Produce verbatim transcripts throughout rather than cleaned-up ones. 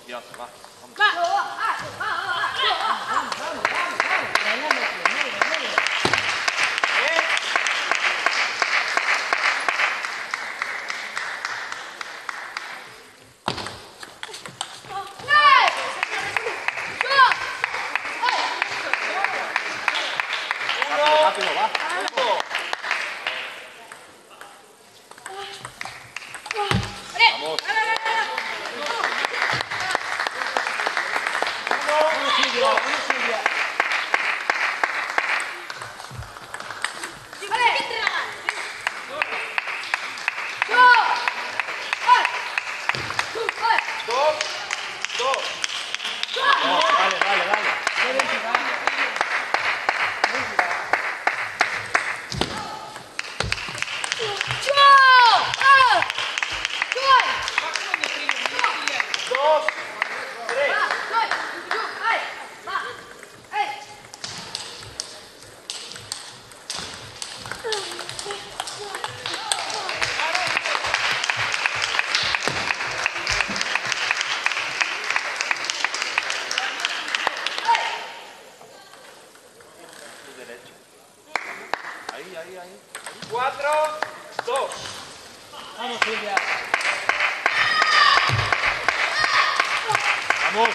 confianza, va. Vamos. Va, va, va, va, va, vamos, vamos, vamos, vamos. Rápido, va. Vamos. Vamos, Silvia, vamos, Silvia. Dos, dos. Dale, dale, dale. Dos, tres. Derecho. Ahí, ahí, ahí. Cuatro, dos. Vamos, Silvia. Vamos.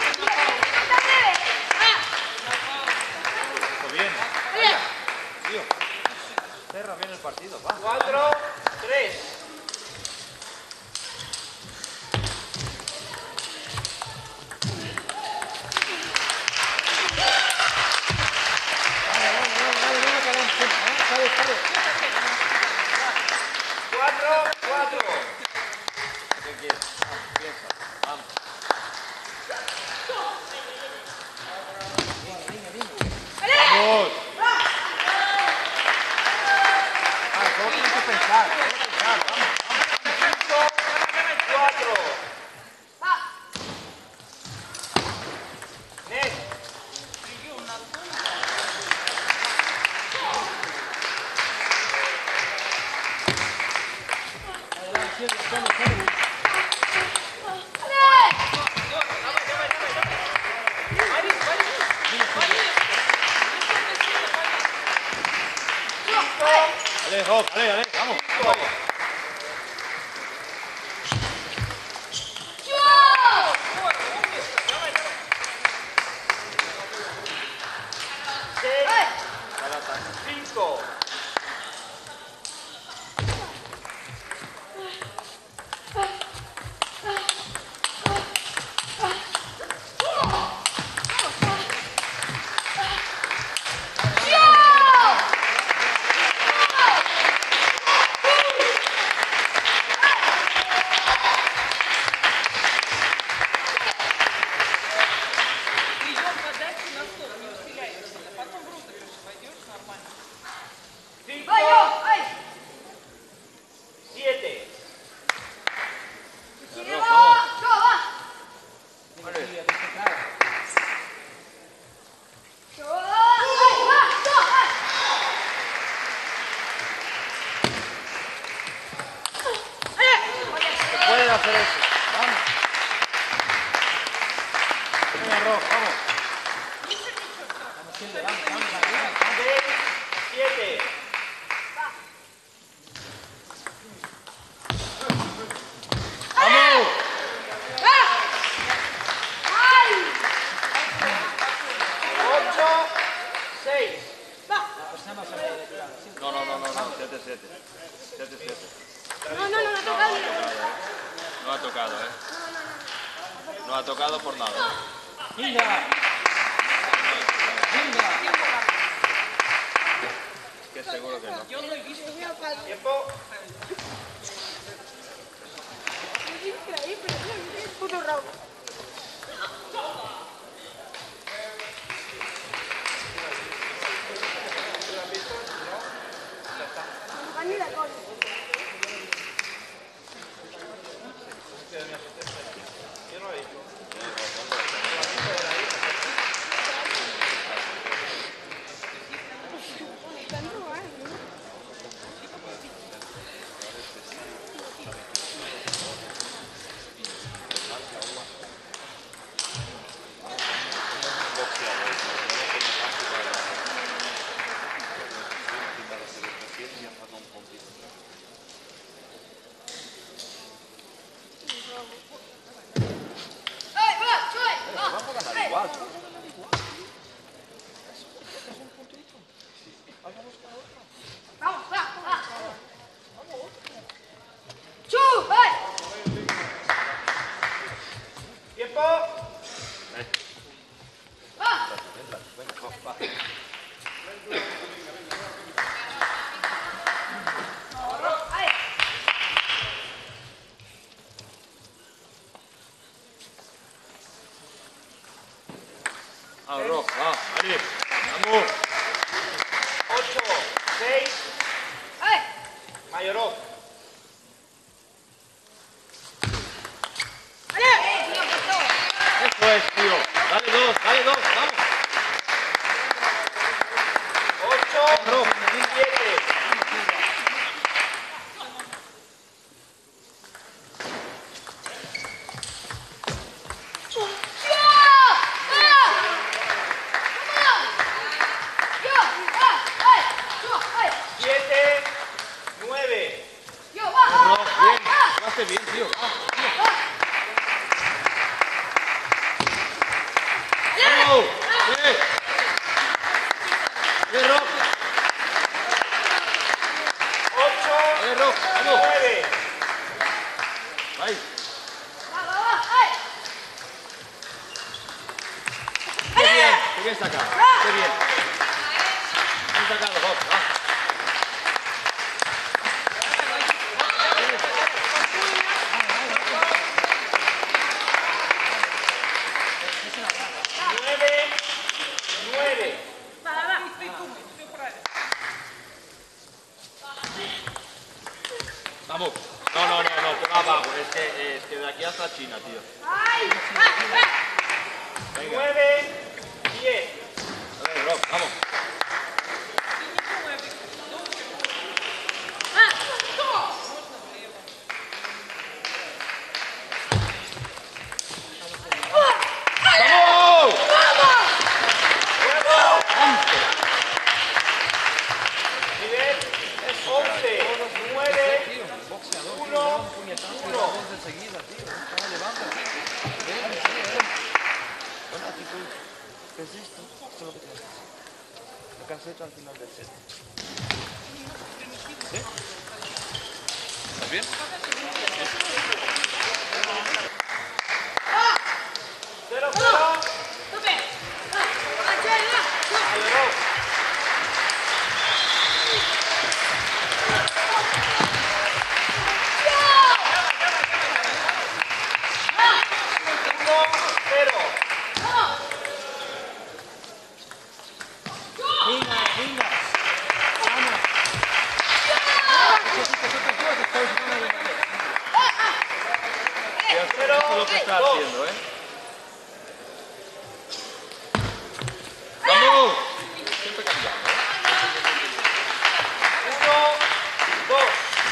Muy bien. Vaya. Tío. Cerra bien el partido, va. Cuatro, tres. Cuatro, cuatro. ¿Qué quieres? Ah, piensa. Vamos. Vamos. Ah, solo tienes que pensar. Solo pensar. Vamos. Cinco, cuatro. Next. Dale, Rob, dale, dale, vamos. Vamos. Cinco. Siete. Pueden hacer eso. Vamos. Venga, Rob, vamos. Vamos, Silvia, vamos, vamos, vamos. Seis, siete. ¡Vamos! Ocho, seis. No, no, no, no, no, siete, siete. Siete, siete. No, no, no, no ha tocado. No ha tocado, ¿eh? No ha tocado por nada. Venga. Venga. Es que seguro que no. Tiempo. Increíble, puto rabo. Vanilla con. Yo no he visto. es, tío. Dale dos, dale dos, vamos. ocho, siete. siete, nueve. No, bien, lo hace bien, tío. ¡Vamos! ¡Bien! ¡Bien, Rob! ocho, ¡Bien, Rob! ¡Vamos! nueve. ¡Ahí! ¡Qué bien! ¡Qué bien sacado! ¡Qué bien! Bien sacado, Rob. ¡Va! nueve, nueve. ¡Vamos! No, no, no, no, por abajo. Es que, es que de aquí hasta China, tío. Venga. nueve, diez. A ver, Rob, vamos. ¡Vamos! Nivel once, nueve, uno, uno. enseguida, tío. Ahora levanta. Bueno, aquí tú. ¿Qué es esto? Esto es lo que tienes que hacer. Lo que has hecho al final del set. ¿Sí? ¿Estás bien? Cero, cero. uno, cero. Venga, venga. Vamos. Cero, Eso es lo que está dos. haciendo, ¿eh? ¡Vamos! Siempre cambiando, ¿eh? uno, dos.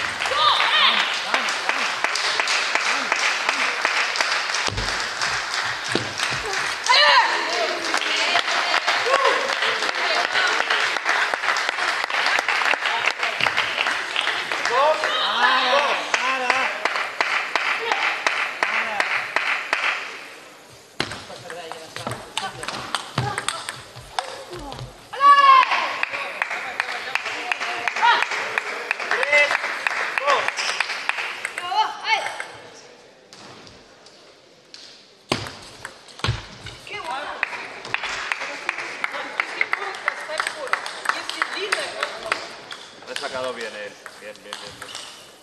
Dos, dos. Tres, dos. Lo he sacado bien él. Bien, bien, bien. bien.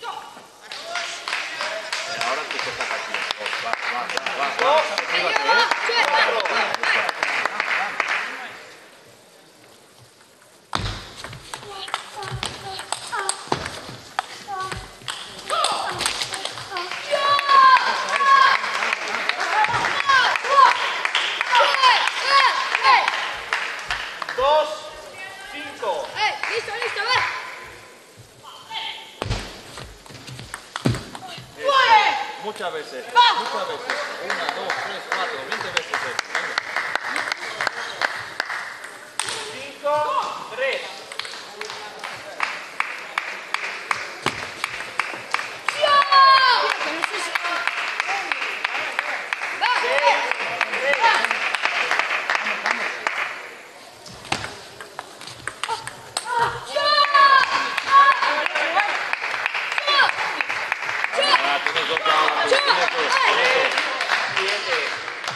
Eh, ahora tú te sacas bien. Oh, va, va, va, va, va. Dos, Actívate, ¿eh? dos, cinco. Listo, listo, va. Muchas veces, Va. muchas veces. Una, dos, tres, cuatro, veinte veces. eh. Venga. Cinco, tres. Seis, tres. Ah, tienes dos ahora. Tienes dos. Tienes dos. Siete.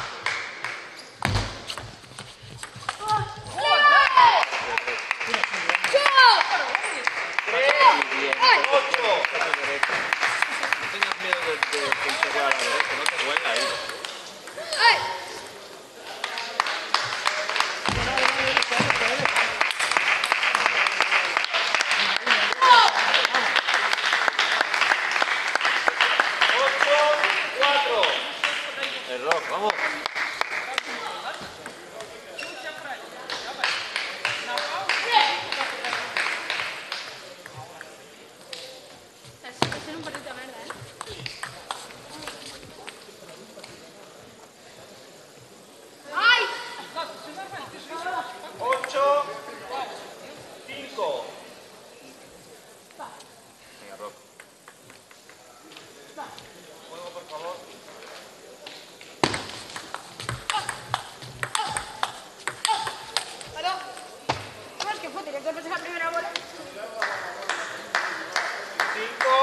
Tres, ocho. Hacia derecha. No tengas miedo de, de, de integrar a la derecha, no te duele ahí. Ocho, cuatro. El rock, vamos.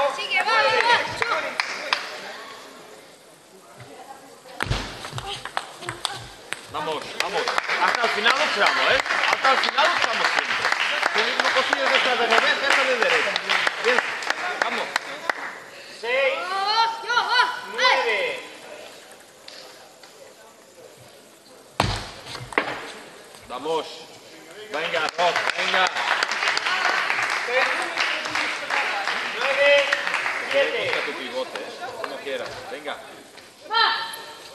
Sigue, va, va, va. Vamos, vamos. Hasta el final luchamos, ¿eh? Hasta el final luchamos siempre. Si no consigues esta de revés, esta de derecha. Bien. Vamos. seis, Yo, yo, va. nueve. Vamos. Venga, Rob, venga. nueve, siete. Busca tu pivote, ¿eh? Como quieras. Venga. Va.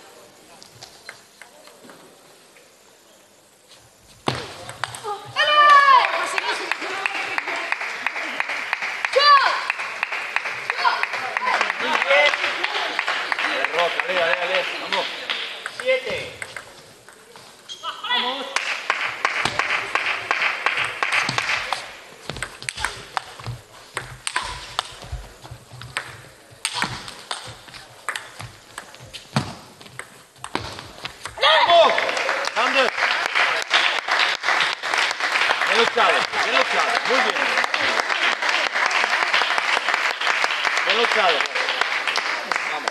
Dale, Rob, dale, dale, dale. Vamos. siete. ¡Vamos! ¡Ander! Bien luchado, bien luchado. Muy bien. Bien luchado. Vamos.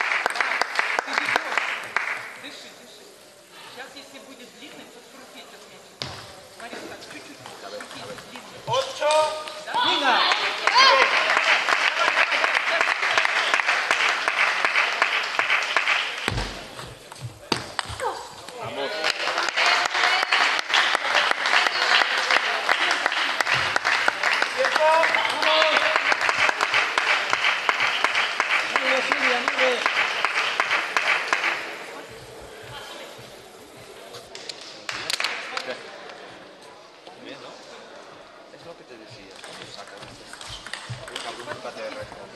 Дыши, дыши. Сейчас, если будет длинный, то скрутить от мячика. Смотри, так, чуть-чуть. Скрутить длинный. ocho. Venga. Vamos. Tiempo. Bien, ¿no? Es lo que te decía. Cuando sacas un cabrón nunca te responde.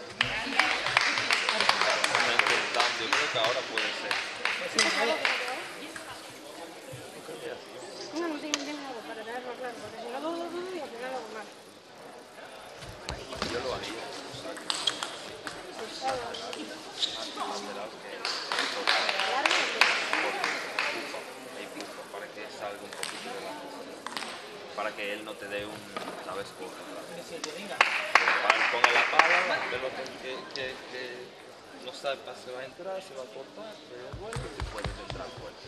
Está intentando, yo creo que ahora puede ser. No, no tengo tiempo para tenerlo claro, porque si no, dudo, dudo y al final lo hago mal. Yo lo haría. Hay pulso para que salga un poquito de la para que él no te dé un, ¿sabes? Por ponga la pala, ve lo que, que, que, que no sabe, se va a entrar, se va a cortar, se devuelve y puedes entrar fuerte.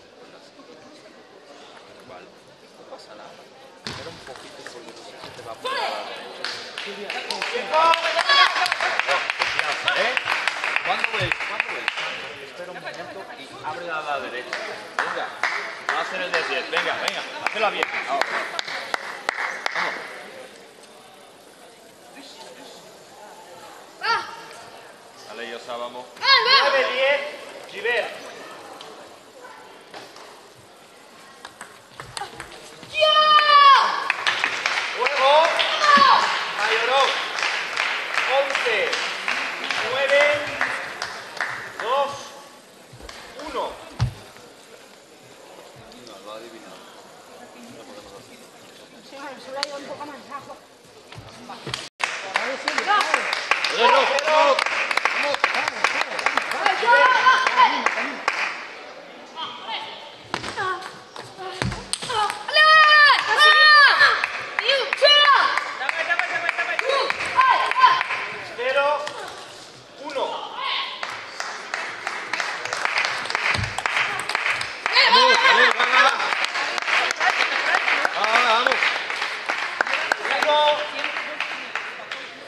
Vale, no pasa nada. Espera un poquito porque no sé si te va a poner a la derecha. Confianza, ¿eh? ¿Cuándo ves? ¿Cuándo ves? Espera un momento y abre a la derecha. Venga, Va a hacer el de diez. Venga, venga. Hazla bien. Ahora. Vamos. Va. Dale, Yosa, vamos. nueve, diez. Giver. Juego. Mayorov. once, nueve, dos, uno. no, lo ha adivinado. No podemos hacer. Sí, bueno, se lo ha ido un poco más abajo. Dale, Rob, Rob. Давай, давай, давай, давай. cero, uno. Vamos, dale, va, va, va. Va, va, vamos.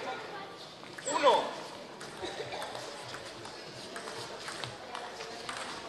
uno.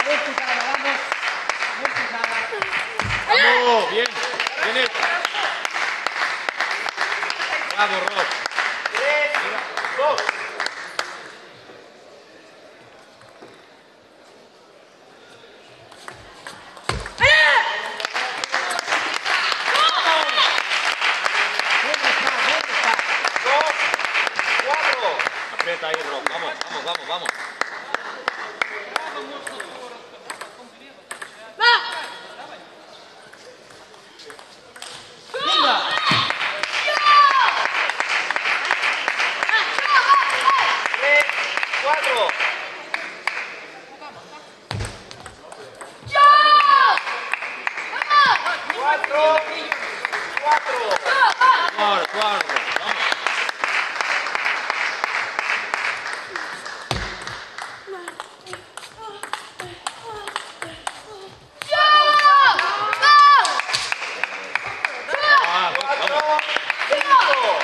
bien pisada, vamos. Bien pisada. Vamos, bien, bien hecho. Bravo, Rob. tres, dos. Dos, cuatro. Aprieta ahí, Rob. Vamos, vamos, vamos, vamos. Tres, cuatro. Cuatro, cuatro. Suave, suave, Rob. Vamos. Ah, vamos. Cuatro, cinco.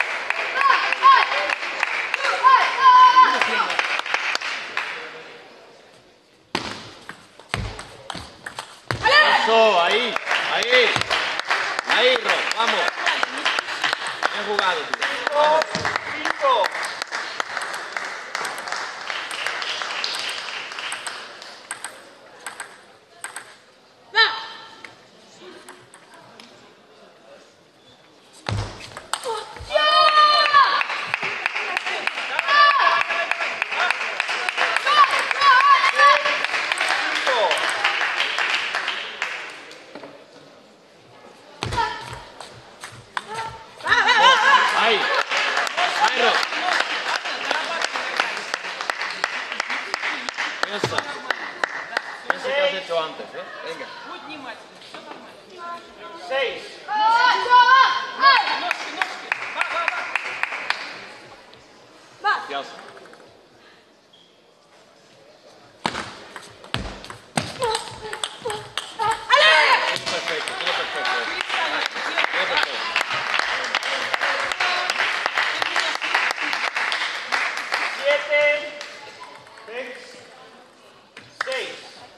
Eso, ahí, ahí. Ahí, Rob, vamos. Bien jugado, tío. Cinco, cinco. Cinco. Ahí. Ahí, Rob. Piensa. Piensa que has hecho antes, ¿eh? Venga. Будь внимательный, все нормально. Seis. Ножки, ножки. Ба, ба, ба. Confianza. Todo perfecto, todo perfecto. Todo perfecto. Siete. Seis. Seis.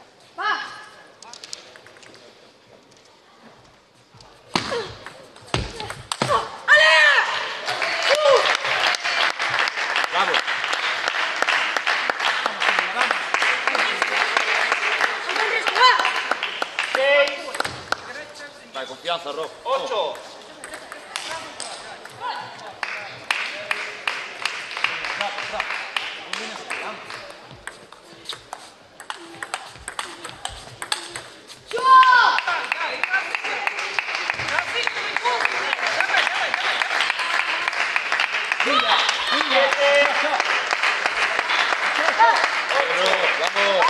Bravo. Seis. Dai, confianza, Rob. Vamos. Ocho. Siete. Rob, vamos.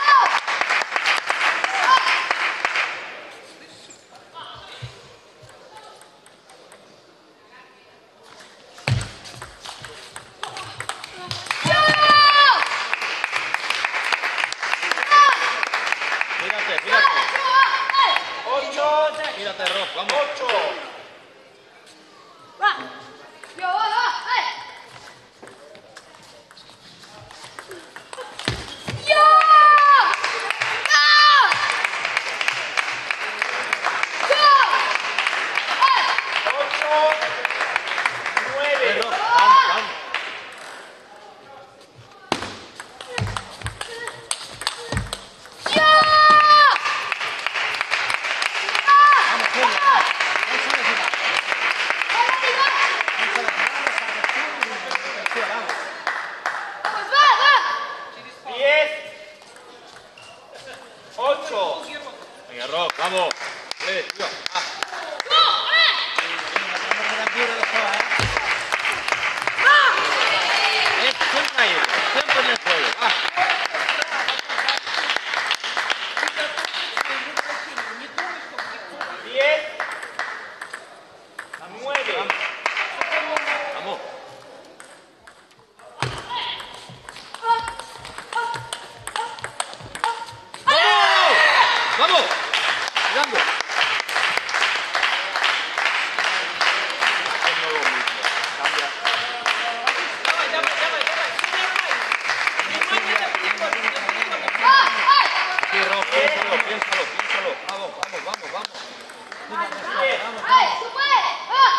Mírate, mírate. Ocho. Mírate, Rob, vamos. Ocho. Ocho. Eh, Nueve. Rob, vamos, vamos. Diez. Ocho. Venga, Rob, vamos. Eh, tío. Ah. Eh, siempre ahí, siempre en el juego. Ah. Diez. Nueve. Vamos. ¡Vamos! ¡Vamos! ¡Mirando! Es nuevo mismo. Cambia. Давай, давай, давай, давай. Все нормально. Внимание, Sí, Rob. piénsalo, piénsalo, piénsalo. Vamos, vamos, vamos, vamos. ¡Ay, se puede! ¡Ah!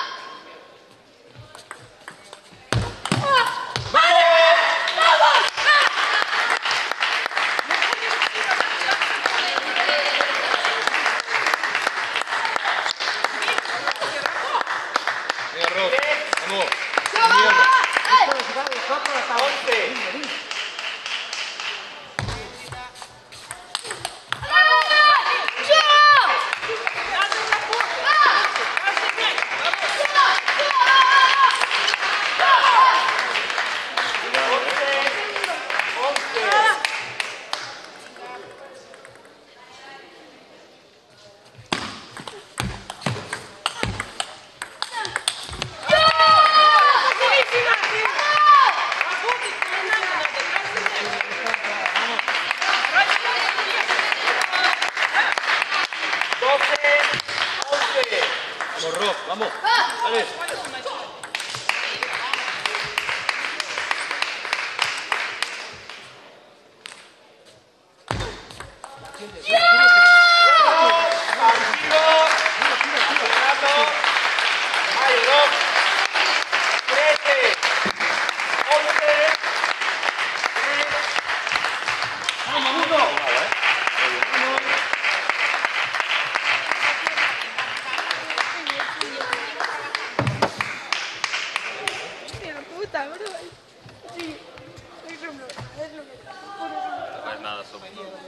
Venga, Rob. Vamos. once. Vamos, Rob, vamos. Dale. Puta, bro. Sí, es lo que es lo que No es nada, son